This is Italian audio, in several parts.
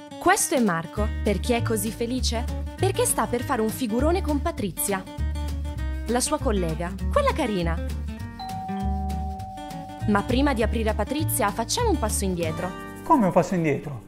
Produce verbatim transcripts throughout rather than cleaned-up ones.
Questo è Marco. Perché è così felice? Perché sta per fare un figurone con Patrizia, la sua collega, quella carina. Ma prima di aprire a Patrizia, facciamo un passo indietro. Come un passo indietro?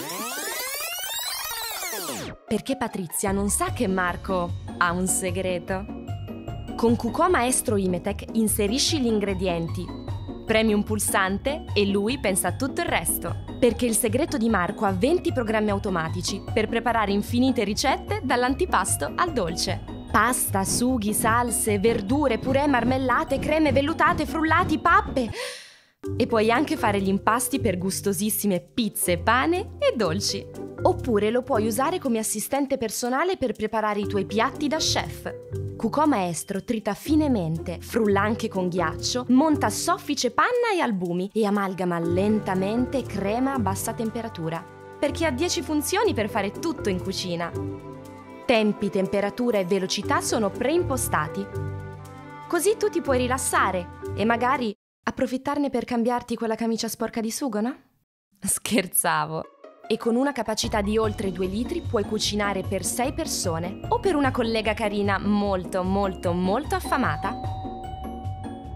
Perché Patrizia non sa che Marco ha un segreto. Con Cucò Maestro Imetec inserisci gli ingredienti, premi un pulsante e lui pensa a tutto il resto. Perché il segreto di Marco ha venti programmi automatici per preparare infinite ricette dall'antipasto al dolce. Pasta, sughi, salse, verdure, purè, marmellate, creme vellutate, frullati, pappe. E puoi anche fare gli impasti per gustosissime pizze, pane e dolci. Oppure lo puoi usare come assistente personale per preparare i tuoi piatti da chef. Cucò Maestro trita finemente, frulla anche con ghiaccio, monta soffice panna e albumi e amalgama lentamente crema a bassa temperatura. Perché ha dieci funzioni per fare tutto in cucina. Tempi, temperatura e velocità sono preimpostati. Così tu ti puoi rilassare e magari approfittarne per cambiarti quella camicia sporca di sugo, no? Scherzavo. E con una capacità di oltre due litri puoi cucinare per sei persone o per una collega carina molto molto molto affamata.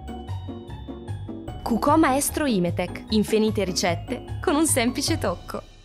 Cucò Maestro Imetec, infinite ricette con un semplice tocco.